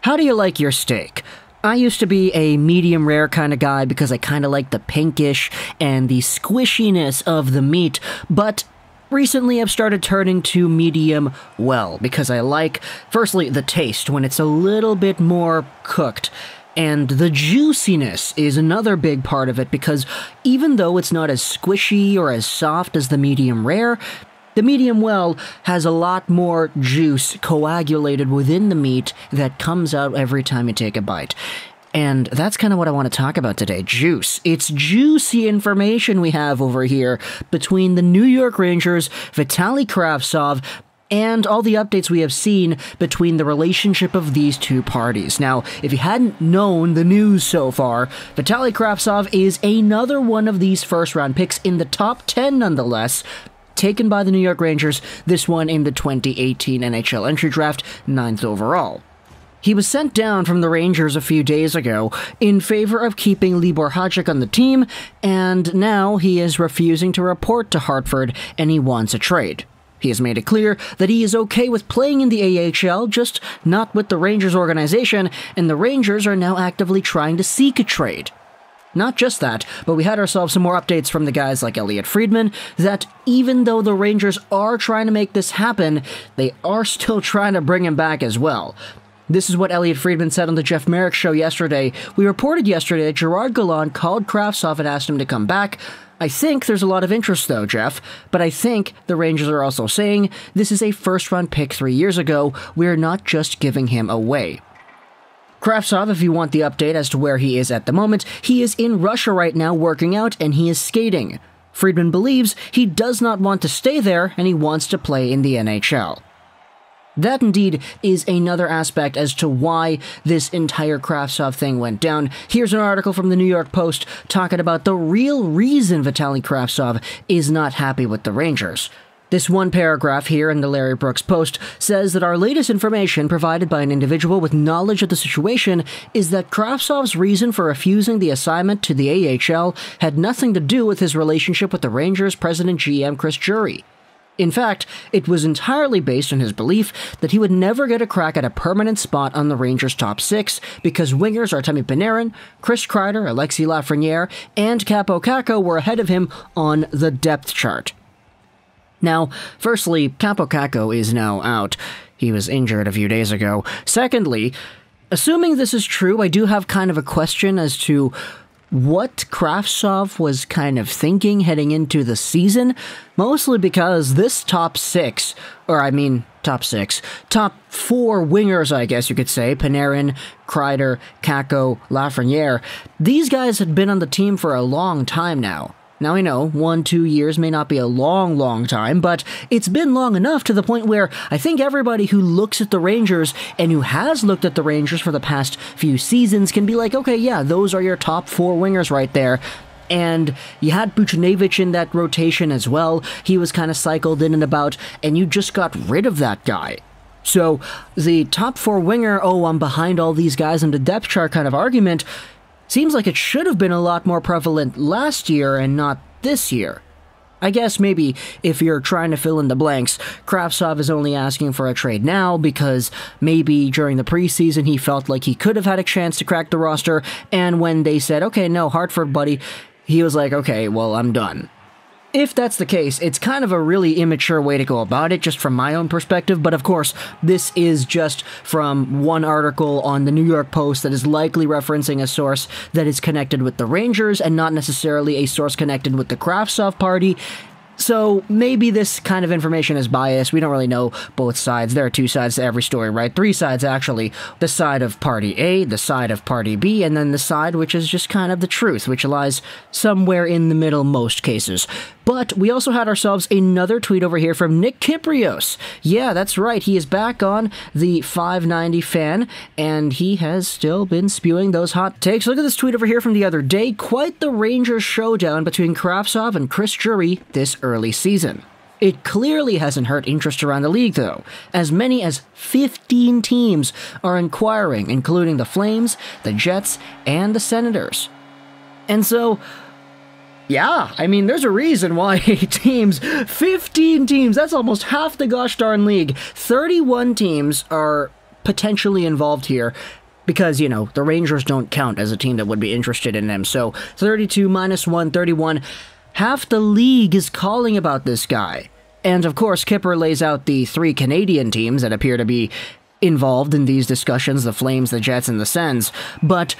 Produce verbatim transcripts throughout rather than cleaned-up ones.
How do you like your steak? I used to be a medium rare kind of guy because I kind of like the pinkish and the squishiness of the meat, but recently I've started turning to medium well because I like, firstly, the taste when it's a little bit more cooked. And the juiciness is another big part of it because even though it's not as squishy or as soft as the medium rare, the medium well has a lot more juice coagulated within the meat that comes out every time you take a bite. And that's kind of what I want to talk about today, juice. It's juicy information we have over here between the New York Rangers, Vitali Kravtsov, and all the updates we have seen between the relationship of these two parties. Now, if you hadn't known the news so far, Vitali Kravtsov is another one of these first-round picks in the top ten nonetheless, taken by the New York Rangers, this one in the twenty eighteen N H L Entry Draft, ninth overall. He was sent down from the Rangers a few days ago in favor of keeping Libor Hajek on the team, and now he is refusing to report to Hartford and he wants a trade. He has made it clear that he is okay with playing in the A H L, just not with the Rangers organization, and the Rangers are now actively trying to seek a trade. Not just that, but we had ourselves some more updates from the guys like Elliotte Friedman, that even though the Rangers are trying to make this happen, they are still trying to bring him back as well. This is what Elliotte Friedman said on the Jeff Merrick show yesterday. We reported yesterday that Gerard Gallant called Kravtsov and asked him to come back. I think there's a lot of interest though, Jeff, but I think the Rangers are also saying this is a first-round pick three years ago, we're not just giving him away. Kravtsov, if you want the update as to where he is at the moment, he is in Russia right now working out and he is skating. Friedman believes he does not want to stay there and he wants to play in the N H L. That indeed is another aspect as to why this entire Kravtsov thing went down. Here's an article from the New York Post talking about the real reason Vitali Kravtsov is not happy with the Rangers. This one paragraph here in the Larry Brooks Post says that our latest information provided by an individual with knowledge of the situation is that Kravtsov's reason for refusing the assignment to the A H L had nothing to do with his relationship with the Rangers president G M Chris Drury. In fact, it was entirely based on his belief that he would never get a crack at a permanent spot on the Rangers' top six because wingers Artemi Panarin, Chris Kreider, Alexis Lafreniere, and Kaapo Kakko were ahead of him on the depth chart. Now, firstly, Kaapo Kakko is now out. He was injured a few days ago. Secondly, assuming this is true, I do have kind of a question as to what Kravtsov was kind of thinking heading into the season, mostly because this top six, or I mean top six, top four wingers, I guess you could say, Panarin, Kreider, Kakko, Lafreniere, these guys had been on the team for a long time now. Now I know, one, two years may not be a long, long time, but it's been long enough to the point where I think everybody who looks at the Rangers and who has looked at the Rangers for the past few seasons can be like, okay, yeah, those are your top four wingers right there. And you had Buchnevich in that rotation as well. He was kind of cycled in and about, and you just got rid of that guy. So the top four winger, oh, I'm behind all these guys in the depth chart kind of argument, seems like it should have been a lot more prevalent last year and not this year. I guess maybe if you're trying to fill in the blanks, Kravtsov is only asking for a trade now because maybe during the preseason he felt like he could have had a chance to crack the roster, and when they said, okay, no, Hartford, buddy, he was like, okay, well, I'm done. If that's the case, it's kind of a really immature way to go about it, just from my own perspective, but of course, this is just from one article on the New York Post that is likely referencing a source that is connected with the Rangers and not necessarily a source connected with the Kravtsov party. So maybe this kind of information is biased. We don't really know both sides. There are two sides to every story, right? Three sides, actually. The side of party A, the side of party B, and then the side which is just kind of the truth, which lies somewhere in the middle most cases. But we also had ourselves another tweet over here from Nick Kypreos. Yeah, that's right. He is back on the five ninety fan, and he has still been spewing those hot takes. Look at this tweet over here from the other day. Quite the Rangers showdown between Kravtsov and Chris Drury this early season. It clearly hasn't hurt interest around the league, though. As many as fifteen teams are inquiring, including the Flames, the Jets, and the Senators. And so, yeah, I mean, there's a reason why teams, fifteen teams, that's almost half the gosh darn league. thirty-one teams are potentially involved here. Because, you know, the Rangers don't count as a team that would be interested in them. So, thirty-two minus one, thirty-one. Half the league is calling about this guy. And, of course, Kipper lays out the three Canadian teams that appear to be involved in these discussions, the Flames, the Jets, and the Sens. But,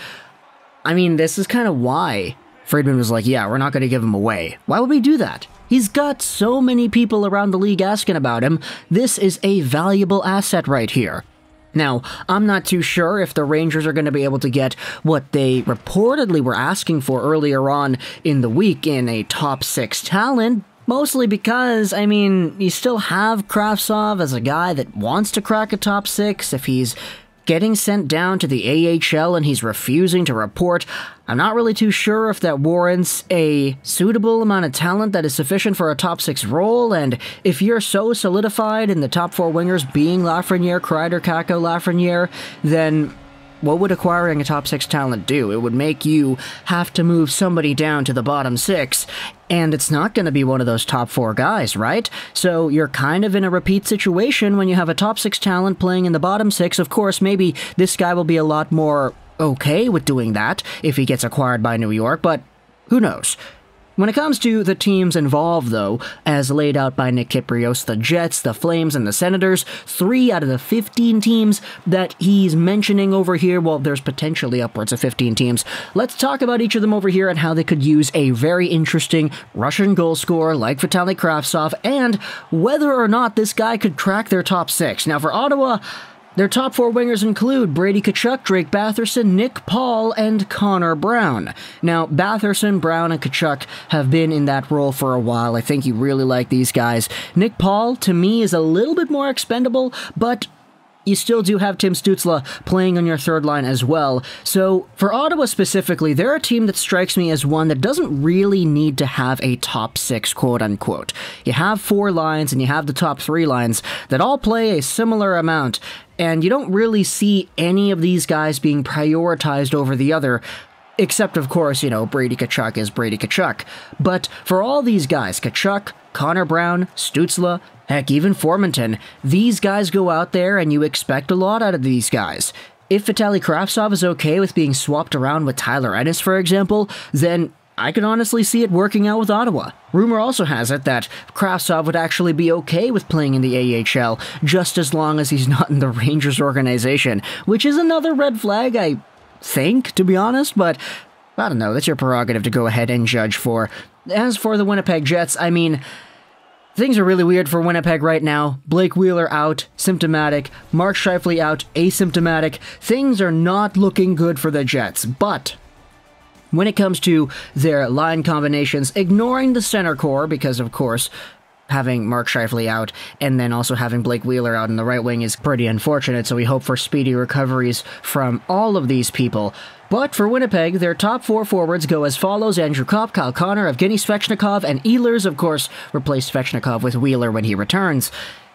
I mean, this is kind of why Friedman was like, yeah, we're not going to give him away. Why would we do that? He's got so many people around the league asking about him. This is a valuable asset right here. Now, I'm not too sure if the Rangers are going to be able to get what they reportedly were asking for earlier on in the week in a top six talent, mostly because, I mean, you still have Kravtsov as a guy that wants to crack a top six. If he's getting sent down to the A H L and he's refusing to report, I'm not really too sure if that warrants a suitable amount of talent that is sufficient for a top six role, and if you're so solidified in the top four wingers being Lafreniere, Kreider, Kakko, Lafreniere, then what would acquiring a top six talent do? It would make you have to move somebody down to the bottom six, and it's not going to be one of those top four guys, right? So you're kind of in a repeat situation when you have a top six talent playing in the bottom six. Of course, maybe this guy will be a lot more okay with doing that if he gets acquired by New York, but who knows? When it comes to the teams involved, though, as laid out by Nick Kypreos, the Jets, the Flames, and the Senators, three out of the fifteen teams that he's mentioning over here, well, there's potentially upwards of fifteen teams. Let's talk about each of them over here and how they could use a very interesting Russian goal scorer like Vitali Kravtsov, and whether or not this guy could crack their top six. Now, for Ottawa, their top four wingers include Brady Tkachuk, Drake Batherson, Nick Paul, and Connor Brown. Now, Batherson, Brown, and Tkachuk have been in that role for a while. I think you really like these guys. Nick Paul, to me, is a little bit more expendable, but you still do have Tim Stützle playing on your third line as well. So, for Ottawa specifically, they're a team that strikes me as one that doesn't really need to have a top six, quote-unquote. You have four lines, and you have the top three lines that all play a similar amount, and you don't really see any of these guys being prioritized over the other, except, of course, you know, Brady Tkachuk is Brady Tkachuk. But for all these guys, Tkachuk, Connor Brown, Stützle, heck, even Formanton, these guys go out there and you expect a lot out of these guys. If Vitali Kravtsov is okay with being swapped around with Tyler Ennis, for example, then I can honestly see it working out with Ottawa. Rumor also has it that Kravtsov would actually be okay with playing in the A H L, just as long as he's not in the Rangers organization, which is another red flag, I think, to be honest, but I don't know, that's your prerogative to go ahead and judge for. As for the Winnipeg Jets, I mean, things are really weird for Winnipeg right now. Blake Wheeler out, symptomatic. Mark Scheifele out, asymptomatic. Things are not looking good for the Jets, but when it comes to their line combinations, ignoring the center core, because of course, having Mark Scheifele out and then also having Blake Wheeler out in the right wing is pretty unfortunate, so we hope for speedy recoveries from all of these people. But for Winnipeg, their top four forwards go as follows: Andrew Kopp, Kyle Connor, Evgeny Svechnikov, and Ehlers, of course, replace Svechnikov with Wheeler when he returns.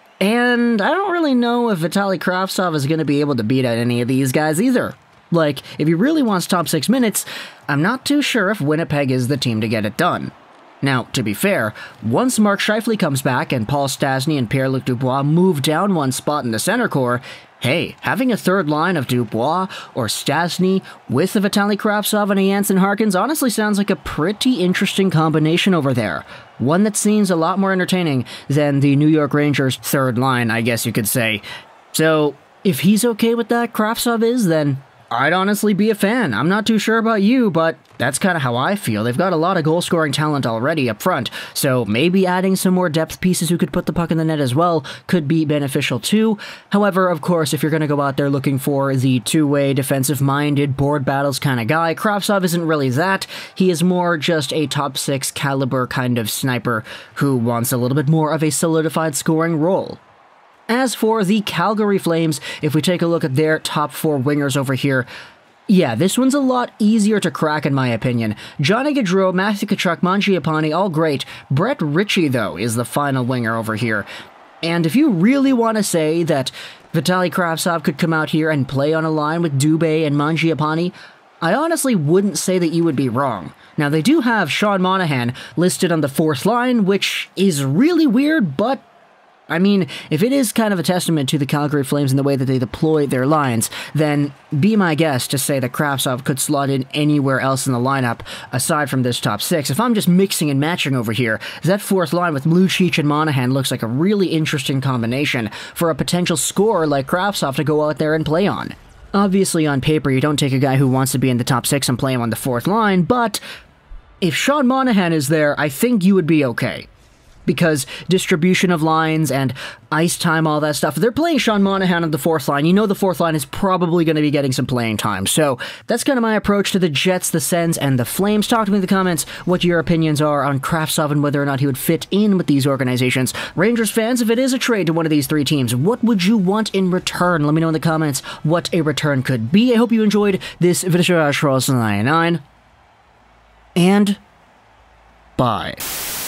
And I don't really know if Vitali Kravtsov is going to be able to beat out any of these guys either. Like, if he really wants top six minutes, I'm not too sure if Winnipeg is the team to get it done. Now, to be fair, once Mark Scheifele comes back and Paul Stastny and Pierre-Luc Dubois move down one spot in the center core, hey, having a third line of Dubois or Stastny with the Vitali Kravtsov and a Jansen Harkins honestly sounds like a pretty interesting combination over there. One that seems a lot more entertaining than the New York Rangers' third line, I guess you could say. So, if he's okay with that, Kravtsov is, then I'd honestly be a fan. I'm not too sure about you, but that's kind of how I feel. They've got a lot of goal-scoring talent already up front, so maybe adding some more depth pieces who could put the puck in the net as well could be beneficial too. However, of course, if you're going to go out there looking for the two-way, defensive-minded, board battles kind of guy, Kravtsov isn't really that. He is more just a top-six caliber kind of sniper who wants a little bit more of a solidified scoring role. As for the Calgary Flames, if we take a look at their top four wingers over here, yeah, this one's a lot easier to crack in my opinion. Johnny Gaudreau, Matthew Tkachuk, Mangiapane, all great. Brett Ritchie, though, is the final winger over here. And if you really want to say that Vitali Kravtsov could come out here and play on a line with Dubé and Mangiapane, I honestly wouldn't say that you would be wrong. Now, they do have Sean Monahan listed on the fourth line, which is really weird, but I mean, if it is kind of a testament to the Calgary Flames and the way that they deploy their lines, then be my guest to say that Kravtsov could slot in anywhere else in the lineup aside from this top six. If I'm just mixing and matching over here, that fourth line with Lucic and Monahan looks like a really interesting combination for a potential scorer like Kravtsov to go out there and play on. Obviously, on paper, you don't take a guy who wants to be in the top six and play him on the fourth line, but if Sean Monahan is there, I think you would be okay. Because distribution of lines and ice time, all that stuff, they're playing Sean Monahan on the fourth line. You know the fourth line is probably going to be getting some playing time. So that's kind of my approach to the Jets, the Sens, and the Flames. Talk to me in the comments what your opinions are on Kravtsov and whether or not he would fit in with these organizations. Rangers fans, if it is a trade to one of these three teams, what would you want in return? Let me know in the comments what a return could be. I hope you enjoyed this video. ninety-nine, and bye.